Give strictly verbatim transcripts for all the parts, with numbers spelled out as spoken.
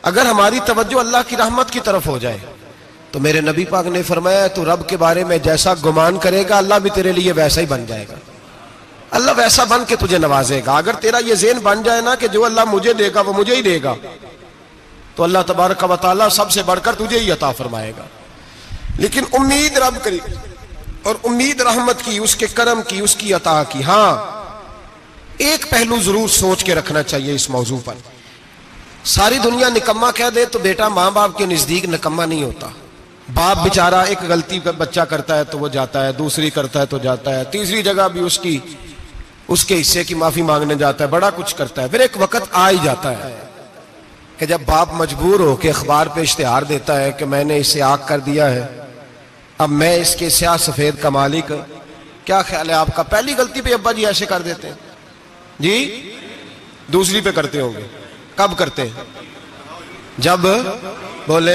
अगर हमारी तवज्जो अल्लाह की रहमत की तरफ हो जाए तो मेरे नबी पाक ने फरमाया तू रब के बारे में जैसा गुमान करेगा अल्लाह भी तेरे लिए वैसा ही बन जाएगा। अल्लाह वैसा बन के तुझे नवाजेगा। अगर तेरा ये ज़हन बन जाए ना कि जो अल्लाह मुझे देगा वो मुझे ही देगा, तो अल्लाह तबारक व तआला सबसे बढ़कर तुझे ही अता फरमाएगा। लेकिन उम्मीद रब करी और उम्मीद रहमत की, उसके करम की, उसकी अता की। हाँ, एक पहलू जरूर सोच के रखना चाहिए इस मौजू पर। सारी दुनिया निकम्मा कह दे तो बेटा माँ बाप के नजदीक निकम्मा नहीं होता। बाप बेचारा एक गलती बच्चा करता है तो वो जाता है, दूसरी करता है तो जाता है, तीसरी जगह भी उसकी उसके हिस्से की माफी मांगने जाता है, बड़ा कुछ करता है। फिर एक वक्त आ ही जाता है कि जब बाप मजबूर हो के अखबार पे इश्तिहार देता है कि मैंने इसे आग कर दिया है, अब मैं इसके स्याह सफेद का मालिक। क्या ख्याल है आपका? पहली गलती पे अब्बा जी ऐसे कर देते हैं जी, दूसरी पे करते होंगे। कब करते हैं? जब बोले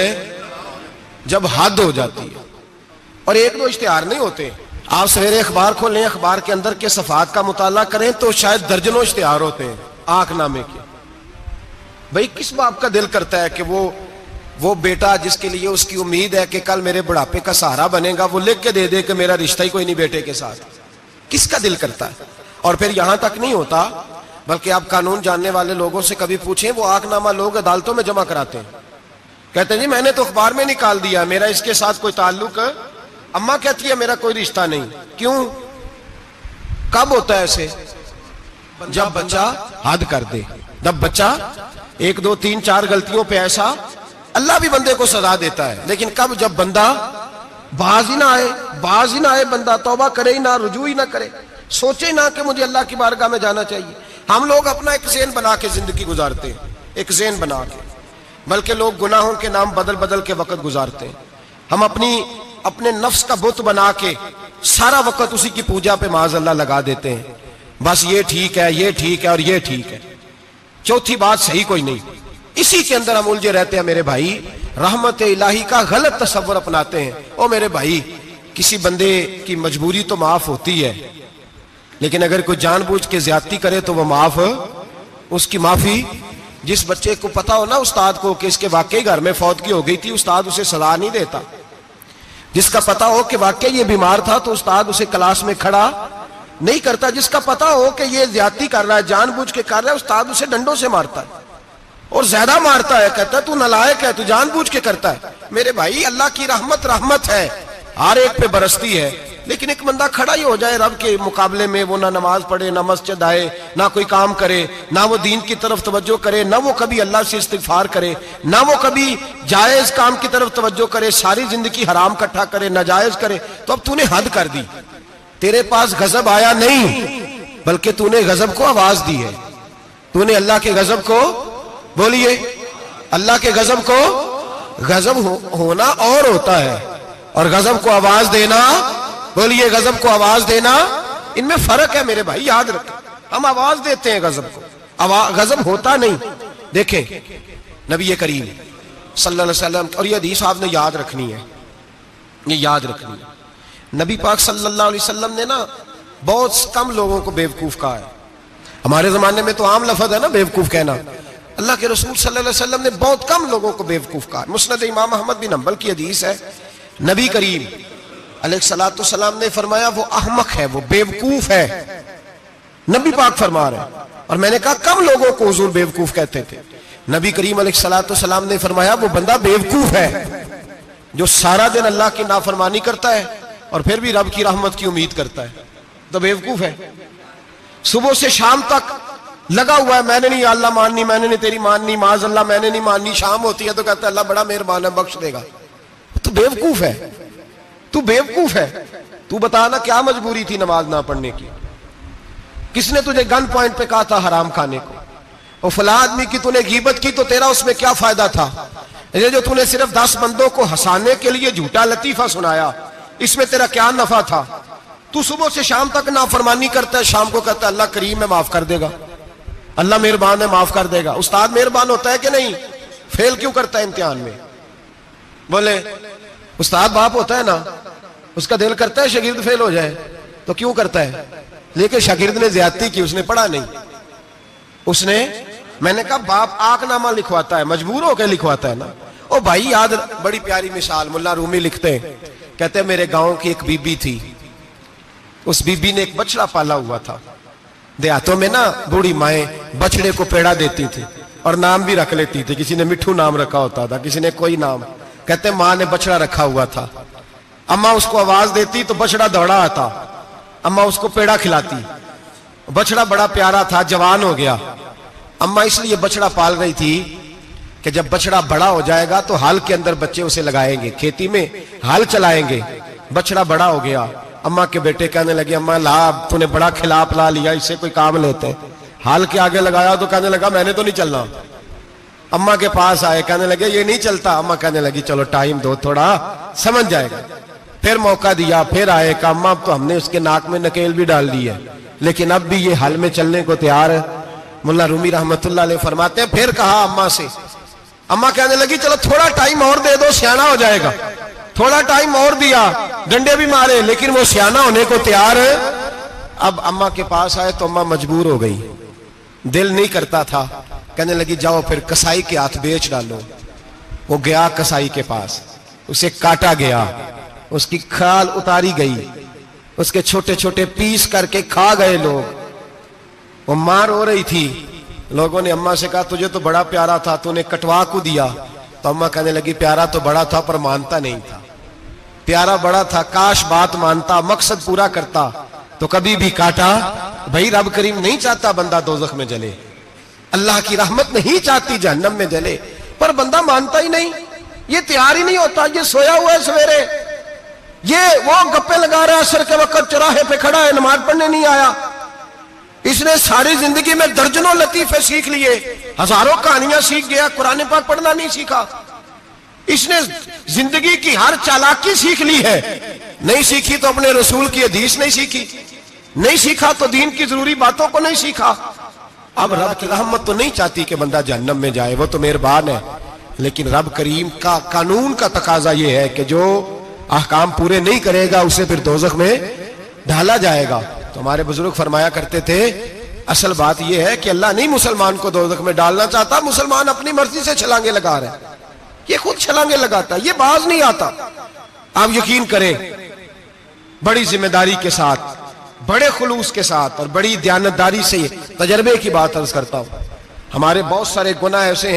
जब हद हो जाती है। और एक दो इश्तिहार नहीं होते। आप सवेरे अखबार खोलें, अखबार के अंदर के सफात का मुताला करें तो शायद दर्जनों इश्तिहार होते हैं आंखनामे के। भाई किस बाप का दिल करता है कि वो वो बेटा जिसके लिए उसकी उम्मीद है कि कल मेरे बुढ़ापे का सहारा बनेगा, वो लिख के दे दे कि मेरा रिश्ता ही कोई नहीं बेटे के साथ? किसका दिल करता है? और फिर यहां तक नहीं होता, बल्कि आप कानून जानने वाले लोगों से कभी पूछें, वो आंखनामा लोग अदालतों में जमा कराते हैं। कहते हैं जी मैंने तो अखबार में निकाल दिया, मेरा इसके साथ कोई ताल्लुक। अम्मा कहती है मेरा कोई रिश्ता नहीं। क्यों? कब होता है ऐसे? जब बच्चा हद कर दे, जब बच्चा एक दो तीन चार गलतियों पे ऐसा, अल्लाह भी बंदे को सजा देता है। लेकिन कब? जब बंदा बाज ही ना आए, बाज ही ना आए, बंदा तौबा करे ही ना, रुजू ही ना करे, सोचे ना कि मुझे अल्लाह की बारगाह में जाना चाहिए। हम लोग अपना एक ज़हन बना के जिंदगी गुजारते हैं, एक ज़हन बना के, बल्कि लोग गुनाहों के नाम बदल बदल के वक्त गुजारते हैं। हम अपनी अपने नफ्स का बुत बना के सारा वक्त उसी की पूजा पे माज़अल्लाह लगा देते हैं। बस ये ठीक है, ये ठीक है और ये ठीक है, चौथी बात सही कोई नहीं। इसी के अंदर हम उलझे रहते हैं मेरे भाई। रहमत इलाही का गलत तस्वर अपनाते हैं। ओ मेरे भाई, किसी बंदे की मजबूरी तो माफ होती है, लेकिन अगर कोई जानबूझ के ज्यादती करे तो वह माफ, उसकी माफी। जिस बच्चे को पता हो ना उस्ताद को कि इसके वाकई घर में फौतगी हो गई थी, उस्ताद उसे सजा नहीं देता। जिसका पता हो कि वाकई ये बीमार था तो उस्ताद उसे क्लास में खड़ा नहीं करता। जिसका पता हो कि ये ज्यादती कर रहा है, जानबूझ के कर रहा है, उस्ताद उसे डंडों से मारता है और ज्यादा मारता है। कहता है तू नालायक है, तू जानबूझ के करता है। मेरे भाई अल्लाह की रहमत रहमत है, हर एक पे बरसती है। लेकिन एक बंदा खड़ा ही हो जाए रब के मुकाबले में, वो ना नमाज पढ़े, ना मस्जिद आए, ना कोई काम करे, ना वो दीन की तरफ तवज्जो करे, ना वो कभी अल्लाह से इस्तिगफार करे, ना वो कभी जायज काम की तरफ तवज्जो करे, सारी जिंदगी हराम इकट्ठा करे, नाजायज करे, तो अब तूने हद कर दी। तेरे पास गजब आया नहीं, बल्कि तूने गजब को आवाज दी है। तूने अल्लाह के गजब को, बोलिए, अल्लाह के गजब को, गजब हो, होना और होता है और गजब को आवाज देना, बोलिए, गजब को आवाज देना, इनमें फर्क है मेरे भाई, याद रखें। हम आवाज देते हैं गजब को, आवाज गजब होता नहीं। देखें नबी करीम सल्लल्लाहु अलैहि वसल्लम, और ये हदीस आपने याद रखनी है, ये याद रखनी है। नबी पाक सल्लल्लाहु अलैहि वसल्लम ने ना बहुत कम लोगों को बेवकूफ कहा है। हमारे जमाने में तो आम लफ्ज है ना बेवकूफ कहना। अल्लाह के रसूल सल्लल्लाहु अलैहि वसल्लम ने बहुत कम लोगों को बेवकूफ कहा। मुस्नद इमाम अहमद बिन हंबल की हदीस है, नबी करीम अलैहिस्सलातु वस्सलाम ने फरमाया वो अहमक है, वो बेवकूफ है। नबी पाक फरमा रहे हैं। और मैंने कहा कम लोगों को हुजूर बेवकूफ कहते थे। नबी करीम अलैहिस्सलातु वस्सलाम ने फरमाया वो बंदा बेवकूफ है जो सारा दिन अल्लाह की नाफरमानी करता है और फिर भी रब की रहमत की उम्मीद करता है, तो बेवकूफ है। सुबह से शाम तक लगा हुआ है, मैंने नहीं अल्लाह माननी, मैंने नहीं तेरी माननी, माज अल्लाह मैंने नहीं माननी। शाम होती है तो कहता है अल्लाह बड़ा मेहरबान है, बख्श देगा। तो बेवकूफ है, तू बेवकूफ है। तू बता ना क्या मजबूरी थी नमाज ना पढ़ने की? किसने तुझे गन पॉइंट पे कहा था हराम खाने को? और फला आदमी की तूने गीबत की तो तेरा उसमें क्या फायदा था? ये जो तूने सिर्फ दस बंदों को हंसाने के लिए झूठा लतीफा सुनाया, इसमें तेरा क्या नफा था? तू सुबह से शाम तक नाफरमानी करता है, शाम को कहता है अल्लाह करीम है माफ कर देगा, अल्लाह मेहरबान है माफ कर देगा। उस्ताद मेहरबान होता है कि नहीं? फेल क्यों करता है इम्तिहान में? बोले उस्ताद बाप होता है ना, उसका दिल करता है शागिर्द फेल हो जाए, तो क्यों करता है? लेकिन शागिर्द ने ज्यादती की, उसने पढ़ा नहीं, उसने मैंने कहा बाप आकनामा लिखवाता है, मजबूर होकर लिखवाता है ना। ओ भाई याद, बड़ी प्यारी मिसाल मुल्ला रूमी लिखते हैं, कहते हैं मेरे गांव की एक बीबी थी, उस बीबी ने एक बछड़ा पाला हुआ था। देहातों में ना बूढ़ी माएँ बछड़े को पेड़ा देती थी और नाम भी रख लेती थी, किसी ने मिठू नाम रखा होता था, किसी ने कोई नाम। कहते माँ ने बछड़ा रखा हुआ था, अम्मा उसको आवाज देती तो बछड़ा दौड़ा आता, अम्मा उसको पेड़ा खिलाती, बछड़ा बड़ा प्यारा था, जवान हो गया। अम्मा इसलिए बछड़ा पाल रही थी कि जब बछड़ा बड़ा हो जाएगा तो हाल के अंदर बच्चे उसे लगाएंगे, खेती में हाल चलाएंगे। बछड़ा बड़ा हो गया, अम्मा के बेटे कहने लगे अम्मा ला, तूने बड़ा खिला पिला लिया, इससे कोई काम लेते हैं। हाल के आगे लगाया तो कहने लगा मैंने तो नहीं चलना। अम्मा के पास आए, कहने लगे ये नहीं चलता। अम्मा कहने लगी चलो टाइम दो थोड़ा, समझ जाएगा। फिर मौका दिया, फिर आए, कहा अम्मा अब तो हमने उसके नाक में नकेल भी डाल दी है, लेकिन अब भी ये हल में चलने को तैयार है। मुल्ला रूमी रहमतुल्लाह अलैह फरमाते हैं फिर कहा अम्मा से, अम्मा कहने लगी चलो थोड़ा टाइम और दे दो, सियाना हो जाएगा। थोड़ा टाइम और दिया, डंडे भी मारे, लेकिन वो सियाना होने को तैयार है। अब अम्मा के पास आए तो अम्मा मजबूर हो गई, दिल नहीं करता था। कहने लगी जाओ फिर कसाई के हाथ बेच डालो। वो गया कसाई के पास, उसे काटा गया, उसकी खाल उतारी गई, उसके छोटे छोटे पीस करके खा गए लोग। वो मार हो रही थी, लोगों ने अम्मा से कहा तुझे तो बड़ा प्यारा था, तूने कटवा को दिया। तो अम्मा कहने लगी प्यारा तो बड़ा था पर मानता नहीं था, प्यारा बड़ा था, काश बात मानता, मकसद पूरा करता तो कभी भी काटा। भाई रब करीम नहीं चाहता बंदा दोजख में जले, अल्लाह की रहमत नहीं चाहती जहन्नम में जले, पर बंदा मानता ही नहीं, ये तैयार ही नहीं होता। ये सोया हुआ है सवेरे, ये वो गप्पे लगा रहा है, असर के वक्त चौराहे पे खड़ा है, नमाज पढ़ने नहीं आया। इसने सारी जिंदगी में दर्जनों लतीफे सीख लिए, हजारों कहानियां सीख गया, कुरान पाक पढ़ना नहीं सीखा। इसने जिंदगी की हर चालाकी सीख ली है, नहीं सीखी तो अपने रसूल की हदीस नहीं सीखी, नहीं सीखा तो दीन की जरूरी बातों को नहीं सीखा। अब रब की रहमत तो नहीं चाहती कि बंदा जहन्नम में जाए, वो तो मेहरबान है, लेकिन रब करीम का कानून का तकाजा ये है कि जो अहकाम पूरे नहीं करेगा उसे फिर दोजख में डाला जाएगा। तो हमारे बुजुर्ग फरमाया करते थे असल बात यह है कि अल्लाह नहीं मुसलमान को दोजख में डालना चाहता, मुसलमान अपनी मर्जी से छलांगे लगा रहे, ये खुद छलांगे लगाता, ये बाज नहीं आता। आप यकीन करें, बड़ी जिम्मेदारी के साथ, बड़े खुलूस के साथ और बड़ी दयानतदारी से तजर्बे की बात अर्ज करता हूं, हमारे बहुत सारे गुनाह ऐसे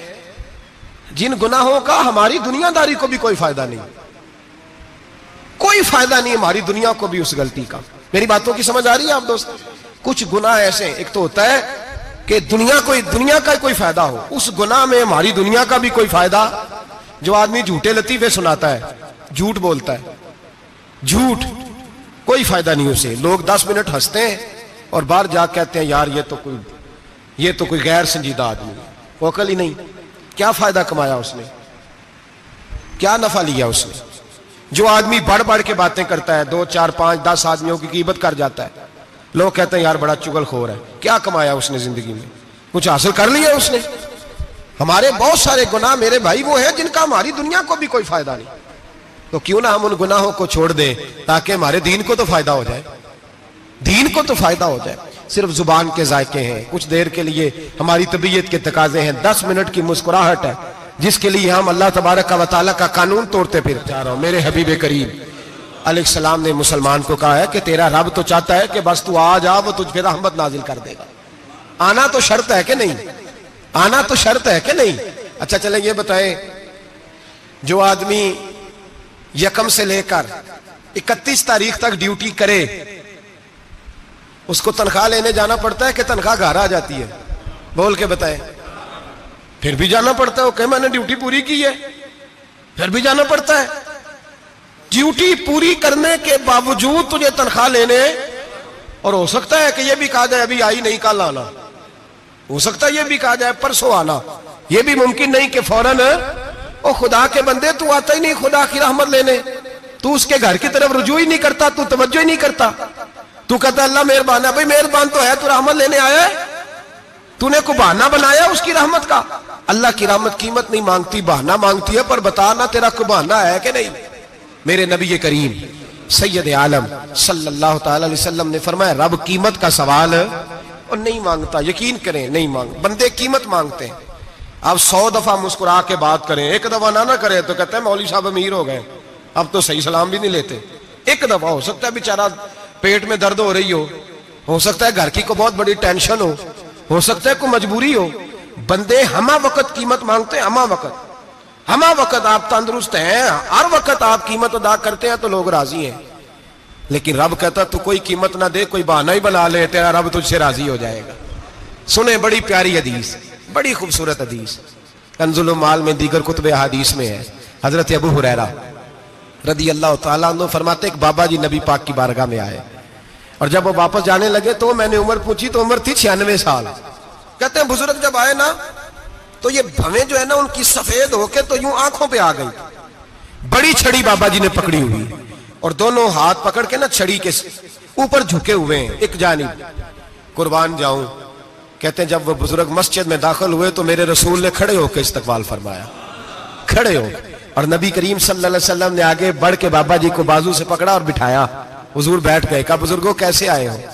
हैं जिन गुनाहों का हमारी दुनियादारी को भी कोई फायदा नहीं, कोई फायदा नहीं हमारी दुनिया को भी उस गलती का। मेरी बातों की समझ आ रही है आप दोस्त? कुछ गुनाह ऐसे, एक तो होता है कि दुनिया कोई दुनिया का कोई फायदा हो, उस गुनाह में हमारी दुनिया का भी कोई फायदा। जो आदमी झूठे लतीफे सुनाता है, झूठ बोलता है, झूठ कोई फायदा नहीं उसे, लोग दस मिनट हंसते हैं और बाहर जा कहते हैं यार ये तो कोई ये तो कोई गैर संजीदा आदमी, वो अकल ही नहीं। क्या फायदा कमाया उसने, क्या नफा लिया उसने? जो आदमी बढ़ बढ़ के बातें करता है, दो चार पांच दस आदमियों की कीमत कर जाता है, लोग कहते हैं यार बड़ा चुगलखोर है, क्या कमाया उसने जिंदगी में? कुछ हासिल कर लिया उसने? हमारे बहुत सारे गुनाह मेरे भाई वो है जिनका हमारी दुनिया को भी कोई फायदा नहीं, तो क्यों ना हम उन गुनाहों को छोड़ दें ताकि हमारे दीन को तो फायदा हो जाए, दीन को तो फायदा हो जाए। सिर्फ जुबान के जायके हैं, कुछ देर के लिए हमारी तबीयत के तकाजे हैं, दस मिनट की मुस्कुराहट है जिसके लिए हम अल्लाह तबारक व तआला का कानून तोड़ते फिर जा रहा हूं। मेरे हबीब करीम अलैहिस्सलाम ने मुसलमान को कहा है कि तेरा रब तो चाहता है कि बस तू आ जा, वो तुझ पे रहमत नाजिल कर देगा। आना तो शर्त है कि नहीं? आना तो शर्त है कि नहीं? अच्छा चले ये बताएं, जो आदमी यकम से लेकर इकतीस तारीख तक ड्यूटी करे उसको तनख्वाह लेने जाना पड़ता है कि तनख्वाह घर आ जाती है? बोल के बताएं। फिर भी जाना पड़ता है, ओके मैंने ड्यूटी पूरी की है, फिर भी जाना पड़ता है। ड्यूटी पूरी करने के बावजूद तुझे तनख्वाह लेने, और हो सकता है कि यह भी कहा जाए अभी आई नहीं कल आना, हो सकता है यह भी कहा जाए परसों आना, यह भी मुमकिन नहीं कि फौरन ओ खुदा के बंदे तू आता ही नहीं खुदा की रहमत लेने, तू उसके घर की तरफ रुजू ही नहीं करता, तू तवज्जो ही नहीं करता, तू कहता अल्लाह मेहरबान है। भाई मेहरबान तो है, तू रहमत लेने आया है, तूने को बहाना बनाया उसकी रहमत का। अल्लाह की रहमत कीमत नहीं मांगती, बहाना मांगती है, पर बता ना तेरा को बहाना है कि नहीं? मेरे नबी करीम सैयद आलम सल्लल्लाहु अलैहि वसल्लम ने फरमाया रब कीमत का सवाल और नहीं मांगता, यकीन करें नहीं मांग, बंदे कीमत मांगते हैं। आप सौ दफा मुस्कुरा के बात करें, एक दफा ना ना करें तो कहते हैं मौलवी साहब अमीर हो गए, अब तो सही सलाम भी नहीं लेते। एक दफा हो सकता है बेचारा पेट में दर्द हो रही हो हो सकता है घर की को बहुत बड़ी टेंशन हो हो सकता है कोई मजबूरी हो। बंदे हमा वक्त कीमत मांगते हैं, हमा वक्त हमा वक्त आप तंदुरुस्त हैं, हर वक्त आप कीमत अदा करते हैं तो लोग राजी हैं। लेकिन रब कहता तू कोई कीमत ना दे, कोई बहाना ही बना ले, तेरा रब तुझसे राजी हो जाएगा। सुने बड़ी प्यारी हदीस, बड़ी खूबसूरत हदीस, कंजुल माल में दीगर कुतुब हदीस में है। हजरत अबू हुरैरा रदी अल्लाह तआला अन्हु फरमाते एक बाबा जी नबी पाक की बारगाह में आए और जब वो वापस जाने लगे तो मैंने उम्र पूछी तो उम्र थी छियानवे साल। कहते हैं बुजुर्ग जब आए ना तो ये भवें जो है ना उनकी सफेद होके तो यूं आंखों पे आ गई। बड़ी छड़ी बाबा जी ने पकड़ी हुई और दोनों हाथ पकड़ के ना छड़ी के ऊपर झुके हुए हैं एक जानिब, कुर्बान जाऊं। कहते हैं जब वो बुजुर्ग मस्जिद में दाखिल हुए तो मेरे रसूल ने खड़े होकर इस्तकबाल फरमाया, खड़े हो, और नबी करीम सल्लल्लाहु अलैहि वसल्लम ने आगे बढ़ के बाबा जी को बाजू से पकड़ा और बिठाया। हुजूर बैठ गए। कहा बुजुर्गों कैसे आए हो?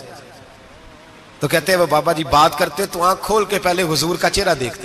तो कहते हैं वो बाबा जी बात करते तो आंख खोल के पहले हुजूर का चेहरा देखते,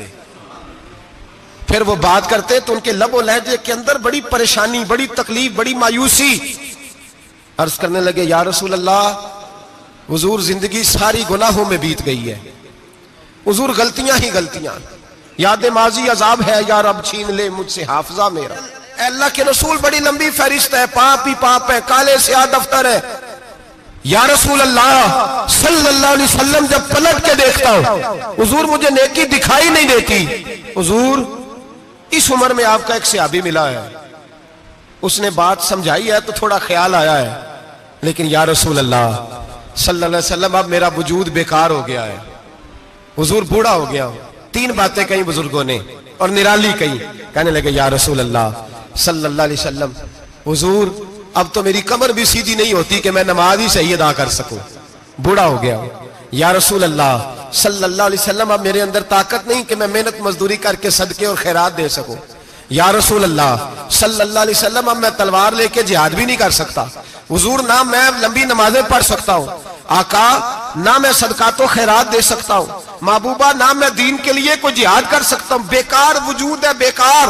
फिर वो बात करते तो उनके लबो लहजे के अंदर बड़ी परेशानी, बड़ी तकलीफ, बड़ी मायूसी। अर्ज करने लगे या रसूल अल्लाह, हुजूर जिंदगी सारी गुनाहों में बीत गई है, हुजूर गलतियां ही गलतियां, याद माजी अजाब है, या रब छीन ले मुझसे हाफजा मेरा। अल्लाह के रसूल बड़ी लंबी फहरिस्त है, पाप ही पाप है, काले स्याह दफ्तर है। या रसूल अल्लाह सल्लल्लाहु अलैहि वसल्लम जब पलट के देखता हूं हुजूर मुझे नेकी दिखाई नहीं देती। हुजूर इस उम्र में आपका एक सहाबी मिला है, उसने बात समझाई है तो थोड़ा ख्याल आया है, लेकिन या रसूल अल्लाह सल्लल्लाहु अलैहि वसल्लम अब मेरा वजूद बेकार हो गया है, हुजूर बूढ़ा हो गया हूं। तीन बातें कही बुजुर्गों ने और निराली कही। कहने लगे या रसूल अल्लाह सल्लल्लाहु अलैहि वसल्लम, हुजूर अब तो मेरी कमर भी सीधी नहीं होती कि मैं नमाज ही सही अदा कर सकूं, बूढ़ा हो गया हूं। या रसूल अल्लाह सल्लल्लाहु अलैहि वसल्लम अब मेरे अंदर ताकत नहीं कि मैं मेहनत मजदूरी करके सदके और खैरात दे सकूं। या रसूल अल्लाह सल्लल्लाहु अलैहि वसल्लम अब मैं तलवार लेके जिहाद भी नहीं कर सकता। हुजूर ना मैं लंबी नमाजें पढ़ सकता हूं, आका ना मैं सदकातो खैरात दे सकता हूं, महबूबा ना मैं दीन के लिए कोई जिहाद कर सकता हूं। बेकार वजूद है, बेकार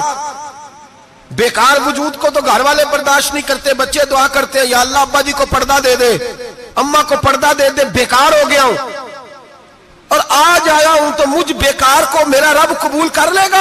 बेकार वजूद को तो घर वाले बर्दाश्त नहीं करते, बच्चे दुआ करते हैं या अल्लाह अब्बा जी को पर्दा दे दे, अम्मा को पर्दा दे दे, बेकार हो गया हूं और आज आया हूं तो मुझ बेकार को मेरा रब कबूल कर लेगा।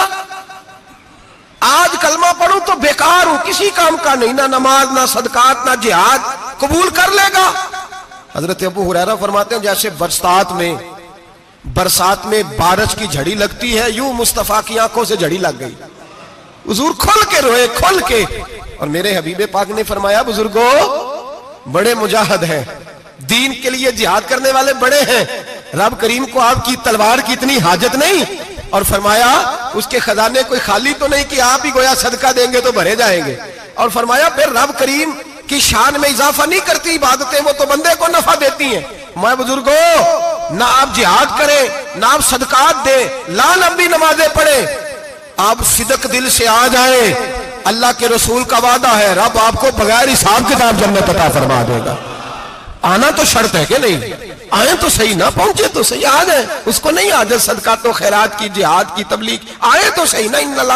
आज कलमा पढ़ूं तो बेकार हूं, किसी काम का नहीं, ना नमाज ना सदकात ना जिहाद, कबूल कर लेगा। हजरत अबू हुरैरा फरमाते हैं जैसे बरसात में बरसात में बारिश की झड़ी लगती है, यूं मुस्तफा की आंखों से झड़ी लग गई। हुजूर खुल के रोए, खुल के। और मेरे हबीबे पाक ने फरमाया बुजुर्गो बड़े मुजाहिद हैं, दीन के लिए जिहाद करने वाले बड़े हैं, रब करीम को आपकी तलवार की इतनी हाजत नहीं। और फरमाया उसके खजाने कोई खाली तो नहीं कि आप ही गोया सदका देंगे तो भरे जाएंगे। और फरमाया फिर रब करीम की शान में इजाफा नहीं करती इबादतें, वो तो बंदे को नफा देती हैं। मैं बुजुर्गो ना आप जिहाद करें ना आप सदकात दे, ला लंबी नमाजें पढ़े, आप सिदक दिल से आ जाए, अल्लाह के रसूल का वादा है रब आपको बगैर हिसाब किताब जन्नत अता फरमा देगा। आना तो शर्त है कि नहीं, आए तो सही ना, पहुंचे तो सही, आ जाए, उसको नहीं आदत सदका तो खैरात की जिहाद की तबलीग, आए तो सही ना। इन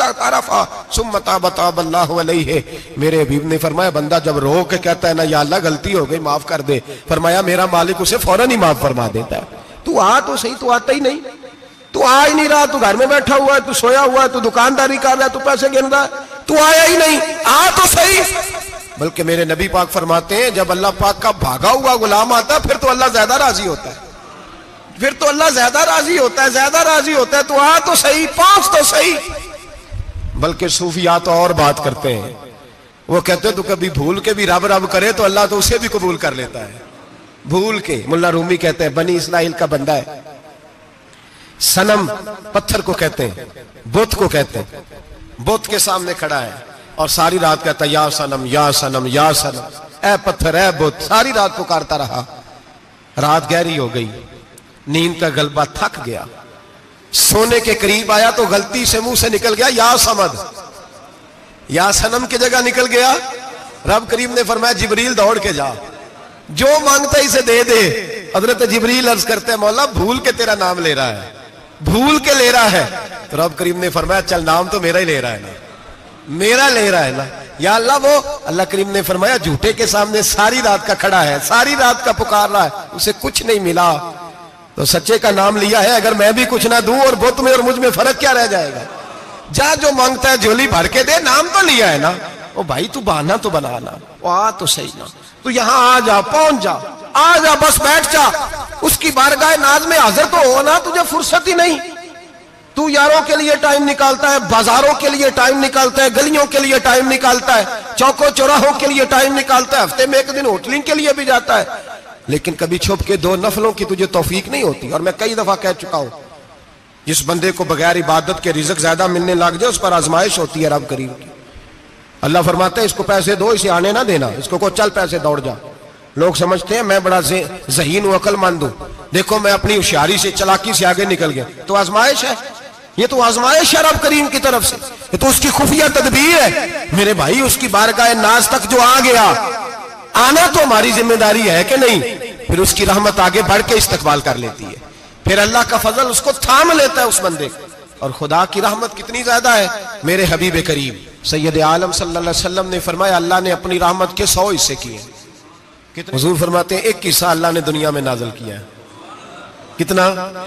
मेरे हबीब ने फरमाया बंदा जब रो के कहता है ना या अल्लाह गलती हो गई माफ कर दे, फरमाया मेरा मालिक उसे फौरन ही माफ फरमा देता है। तू आ तो सही, तू आता ही नहीं, तू आ ही नहीं रहा, तू घर में बैठा हुआ है, तू सोया हुआ है, तू दुकानदारी कर रहा है, तू पैसे गिन रहा है, तू आया ही नहीं, आ तो सही। बल्कि मेरे नबी पाक फरमाते हैं जब अल्लाह पाक का भागा हुआ गुलाम आता है फिर तो अल्लाह ज्यादा राजी होता है, फिर तो अल्लाह ज्यादा राजी होता है, ज्यादा राजी होता है। तो आ तो सही, पहुंच तो सही। बल्कि सूफिया तो और बात करते हैं, वो कहते हैं तो कभी भूल के भी रब रब करे तो अल्लाह तो उसे भी कबूल कर लेता है, भूल के। मुल्ला रूमी कहते हैं बनी इस्राइल का बंदा है, सनम पत्थर को कहते हैं, बुत को कहते हैं, बुत के सामने खड़ा है और सारी रात कहता या सनम या सनम या सनम, ए पत्थर ए बुत, सारी रात पुकारता रहा। रात गहरी हो गई, नींद का गलबा थक गया, सोने के करीब आया तो गलती से मुंह से निकल गया या समद, या सनम की जगह निकल गया। रब करीम ने फरमाया जिब्रील दौड़ के जा, जो मांगता है इसे दे दे। हजरत जिब्रील अर्ज करते हैं मौला भूल के तेरा नाम ले रहा है, भूल के ले रहा है। तो रब करीम ने फरमाया चल नाम तो मेरा ही ले रहा है ना, मेरा ले रहा है ना या अल्लाह। वो अल्लाह करीम ने फरमाया झूठे के सामने सारी रात का खड़ा है, सारी रात का पुकार रहा है, उसे कुछ नहीं मिला तो सच्चे का नाम लिया है। अगर मैं भी कुछ ना दूं और बुत में और मुझ में फर्क क्या रह जाएगा। जा जो मांगता है झोली भर के दे, नाम तो लिया है ना। ओ भाई तू बहाना तो बनाना, वो आ तो सही ना, तू यहां आ जा, पहुंच जा, आ जा, बस बैठ जा, उसकी बारगाह नाज में हाजिर तो हो ना। तुझे फुर्सत ही नहीं, तू यारों के लिए टाइम निकालता है, बाजारों के लिए टाइम निकालता है, गलियों के लिए टाइम निकालता है, चौकों चौराहों के लिए टाइम निकालता है, हफ्ते में एक दिन होटलिंग के लिए भी जाता है, लेकिन कभी छुप के दो नफलों की तुझे तौफीक नहीं होती। और मैं कई दफा कह चुका हूं, जिस बंदे को बगैर इबादत के रिज़्क ज्यादा मिलने लग जाए उस पर आजमाइश होती है रब करीम की। अल्लाह फरमाता है इसको पैसे दो, इसे आने ना देना, इसको को चल पैसे दौड़ जा। लोग समझते हैं मैं बड़ा ज़हीन हूं, अक्लमंद हूं, देखो मैं अपनी होशियारी से चालाकी से आगे निकल गया। तो आजमाइश है, ये तो आजमाइश है रब करीम की तरफ से, ये तो उसकी खुफिया तदबीर है। मेरे भाई उसकी बारगाह नाज तक जो आ गया, आना तो हमारी जिम्मेदारी है कि नहीं। फिर उसकी रहमत आगे बढ़ के इस्तकबाल कर लेती है, फिर अल्लाह का फजल उसको थाम लेता है उस बंदे को। और खुदा की रहमत कितनी ज्यादा है। मेरे हबीब करीम सैयद आलम सल्लल्लाहु अलैहि वसल्लम ने फरमाया अल्लाह ने अपनी रहमत के सौ हिस्से किए। कितने? हुजूर फरमाते हैं एक हिस्सा अल्लाह ने दुनिया में नाजल किया है। कितना?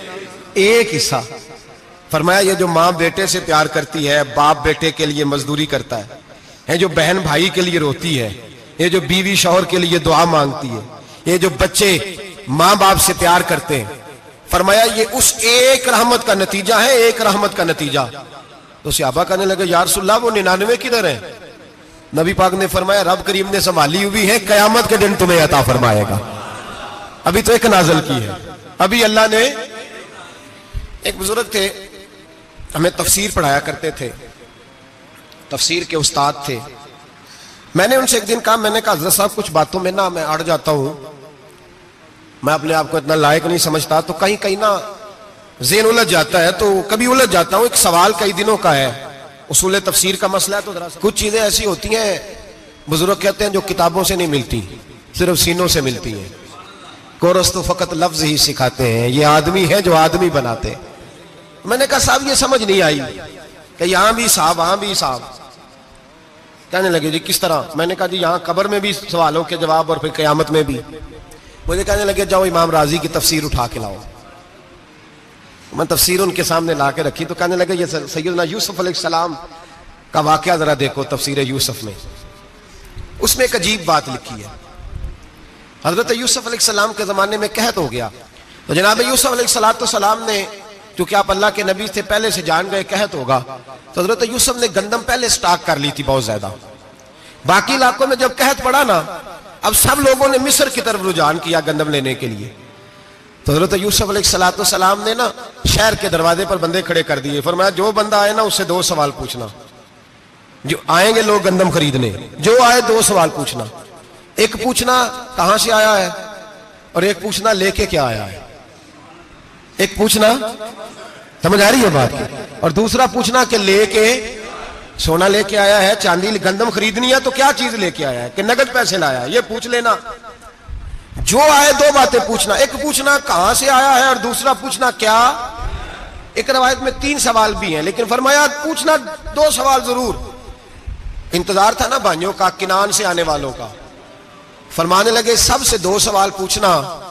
एक हिस्सा। फरमाया ये जो माँ बेटे से प्यार करती है, बाप बेटे के लिए मजदूरी करता है, है जो बहन भाई के लिए रोती है, ये जो बीवी शौहर के लिए दुआ मांगती है, ये जो बच्चे माँ बाप से प्यार करते हैं, फरमाया ये उस एक रहमत का नतीजा है, एक रहमत का नतीजा। तो सहाबा कहने लगे या रसूलल्लाह वो निन्यानवे किधर है? नबी पाक ने फरमाया रब करीम ने संभाली हुई है, कयामत के दिन तुम्हें अता फरमाएगा। अभी तो एक नाजल की है। अभी अल्लाह ने, एक बुजुर्ग थे हमें तफसीर पढ़ाया करते थे, तफसीर के उस्ताद थे। मैंने उनसे एक दिन कहा, मैंने कहा हज़रत साहब कुछ बातों में ना मैं अड़ जाता हूं, मैं अपने आप को इतना लायक नहीं समझता, तो कहीं कहीं ना ज़हन उलझ जाता है, तो कभी उलझ जाता हूं। एक सवाल कई दिनों का है, उसूल तफसीर का मसला है, तो जरा कुछ चीजें ऐसी होती हैं बुजुर्ग कहते हैं जो किताबों से नहीं मिलती, सिर्फ सीनों से मिलती हैं। कोरस तो फकत लफ्ज ही सिखाते हैं, ये आदमी है जो आदमी बनाते हैं। मैंने कहा साहब ये समझ नहीं आई कि यहां भी साहब वहां भी साहब। कहने लगे जी किस तरह? मैंने कहा जी यहां कब्र में भी सवालों के जवाब और फिर क़यामत में भी। मुझे कहने लगे जाओ इमाम राजी की तफसीर उठा के लाओ। मैं तफसीर उनके सामने ला के रखी तो कहने लगे ये सैयदना यूसुफ अलैहिस्सलाम का वाकया जरा देखो तफसीर यूसुफ में, उसमें एक अजीब बात लिखी है। हजरत यूसुफ अलैहिस्सलाम के जमाने में कहत हो गया, तो जनाब यूसुफ अलैहिस्सलाम ने, क्योंकि आप अल्लाह के नबी से पहले से जान गए कहत होगा, तो हजरत यूसुफ ने गंदम पहले स्टॉक कर ली थी बहुत ज्यादा। बाकी इलाकों में जब कहत पड़ा ना, अब सब लोगों ने मिस्र की तरफ रुझान किया गंदम लेने के लिए। तो हजरत यूसुफ अलैहिस्सलाम ने ना शहर के दरवाजे पर बंदे खड़े कर दिए। फरमाया जो बंदा आए ना उससे दो सवाल पूछना, जो आएंगे लोग गंदम खरीदने, जो आए दो सवाल पूछना। एक पूछना कहां से आया है, और एक पूछना लेके क्या आया है। एक पूछना, समझ आ रही है बात की, और दूसरा पूछना कि लेके सोना लेके आया है, चांदी गंदम खरीदनी है तो क्या चीज लेके आया है, कि नगद पैसे लाया है, ये पूछ लेना। जो आए दो बातें पूछना, एक पूछना कहां से आया है और दूसरा पूछना क्या। एक रवायत में तीन सवाल भी हैं, लेकिन फरमाया पूछना दो सवाल जरूर। इंतजार था ना भाइयों का किनान से आने वालों का। फरमाने लगे सबसे दो सवाल पूछना,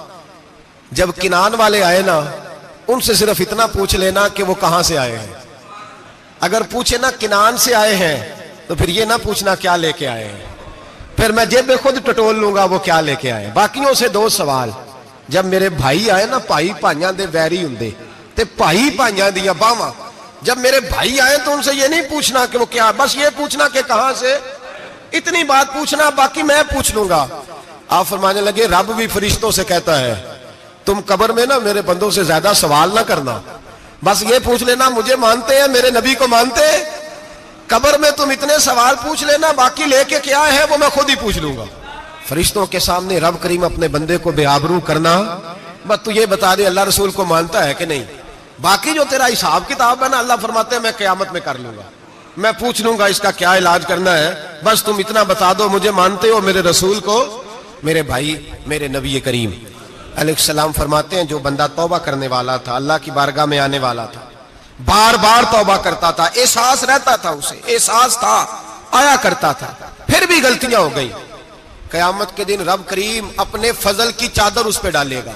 जब किनान वाले आए ना उनसे सिर्फ इतना पूछ लेना कि वो कहां से आए हैं। अगर पूछे ना किनान से आए हैं तो फिर ये ना पूछना क्या लेके आए हैं, फिर मैं जेब में खुद टटोल लूंगा वो क्या लेके आए। बाकियों से दो सवाल। जब मेरे भाई आए ना, भाई भाइयां दे वैरी हुंदे ते भाई भाइयां दियां बावां, जब मेरे भाई आए तो उनसे ये नहीं पूछना कि वो क्या, बस ये पूछना कि कहां से, इतनी बात पूछना, बाकी मैं पूछ लूंगा। आप फरमाने लगे रब भी फरिश्तों से कहता है तुम कब्र में ना मेरे बंदों से ज्यादा सवाल ना करना, बस ये पूछ लेना मुझे मानते हैं, मेरे नबी को मानते हैं। कब्र में तुम इतने सवाल पूछ लेना, बाकी लेके क्या है वो मैं खुद ही पूछ लूंगा। फरिश्तों के सामने रब करीम अपने बंदे को बेआबरू करना, बस तू ये बता दे अल्लाह रसूल को मानता है कि नहीं, बाकी जो तेरा हिसाब किताब है ना अल्लाह फरमाते हैं मैं क़यामत में कर लूंगा, मैं पूछ लूंगा इसका क्या इलाज करना है, बस तुम इतना बता दो मुझे मानते हो, मेरे रसूल को मेरे भाई, मेरे नबी करीम अलैहिस्सलाम फरमाते हैं, जो बंदा तौबा करने वाला था, अल्लाह की बारगाह में आने वाला था, बार बार तौबा करता था, एहसास रहता था, उसे एहसास था, आया करता था, फिर भी गलतियां हो गई, कयामत के दिन रब करीम अपने फजल की चादर उस पर डालेगा,